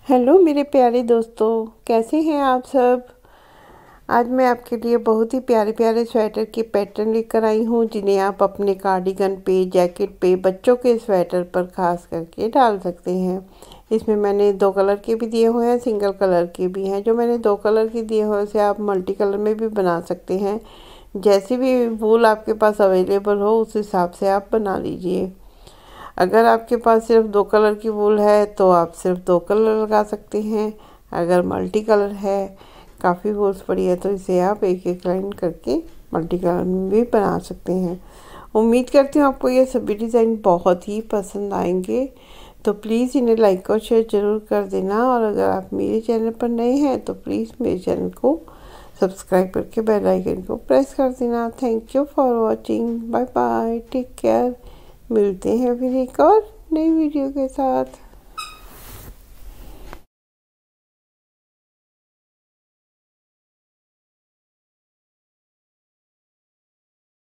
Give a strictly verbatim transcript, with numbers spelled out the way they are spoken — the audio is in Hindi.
हेलो मेरे प्यारे दोस्तों, कैसे हैं आप सब। आज मैं आपके लिए बहुत ही प्यारे प्यारे स्वेटर के पैटर्न लेकर आई हूँ, जिन्हें आप अपने कार्डिगन पे, जैकेट पे, बच्चों के स्वेटर पर खास करके डाल सकते हैं। इसमें मैंने दो कलर के भी दिए हुए हैं, सिंगल कलर के भी हैं। जो मैंने दो कलर के दिए हुए उसे आप मल्टी कलर में भी बना सकते हैं। जैसी भी वूल आपके पास अवेलेबल हो उस हिसाब से आप बना लीजिए। अगर आपके पास सिर्फ दो कलर की वूल है तो आप सिर्फ दो कलर लगा सकते हैं। अगर मल्टी कलर है, काफ़ी वूल्स पड़ी है, तो इसे आप एक एक लाइन करके मल्टी कलर में भी बना सकते हैं। उम्मीद करती हूँ आपको ये सभी डिज़ाइन बहुत ही पसंद आएंगे। तो प्लीज़ इन्हें लाइक और शेयर ज़रूर कर देना। और अगर आप मेरे चैनल पर नए हैं तो प्लीज़ मेरे चैनल को सब्सक्राइब करके बेल आइकन को प्रेस कर देना। Thank you for watching. Bye bye, take care. मिलते हैं फिर एक और नई वीडियो के साथ।